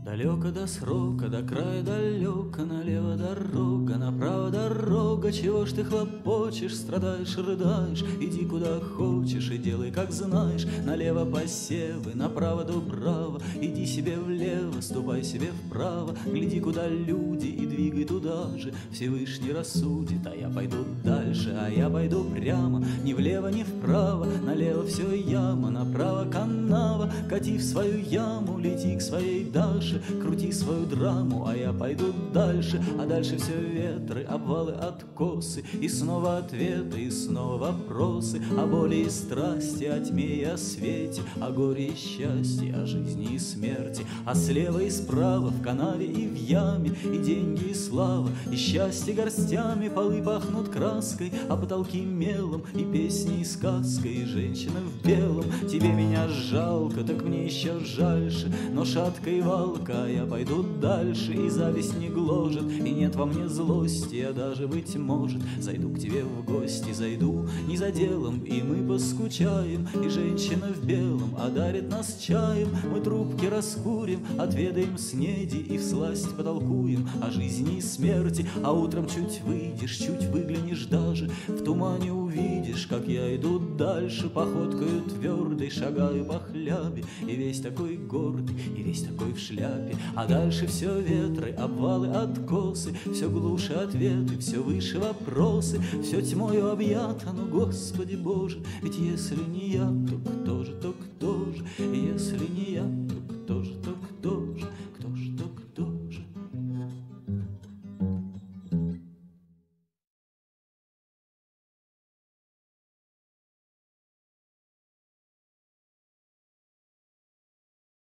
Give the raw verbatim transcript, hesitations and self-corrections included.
Далеко до срока, до края далеко, налево дорога, направо дорога. Чего ж ты хлопочешь, страдаешь, рыдаешь? Иди куда хочешь и делай, как знаешь. Налево посевы, направо дубрава. Иди себе влево, ступай себе вправо. Гляди, куда люди, и двигай туда же. Всевышний рассудит, а я пойду дальше, а я пойду прямо. Ни влево, ни вправо, налево все яма, направо канава. Кати в свою яму, лети к своей Даше. Крути свою драму, а я пойду дальше. А дальше все ветры, обвалы, откосы. И снова ответы, и снова вопросы. О боли и страсти, о тьме и о свете, о горе и счастье, о жизни и смерти. А слева и справа, в канаве и в яме, и деньги, и слава, и счастье горстями. Полы пахнут краской, а потолки мелом, и песни, и сказка, и женщина в белом. Тебе меня жалко, так мне еще жальше, но шатка и валка, а я пойду дальше. И зависть не гложет, и нет во мне злости. Я даже, быть может, зайду к тебе в гости. Зайду не за делом, и мы поскучаем. И женщина в белом одарит нас чаем. Мы трубки раскурим, отведаем снеди, и всласть потолкуем о жизни и смерти. А утром чуть выйдешь, чуть выглянешь даже, в тумане увидишь, как я иду дальше. Походкою твердой шагаю по хлябе, и весь такой гордый, и весь такой в шляпе. А дальше все ветры, обвалы, откосы, все глуше ответы, все выше вопросы. Все тьмою объято, но, Господи Боже, ведь если не я, то кто же, то кто же? Если не я, то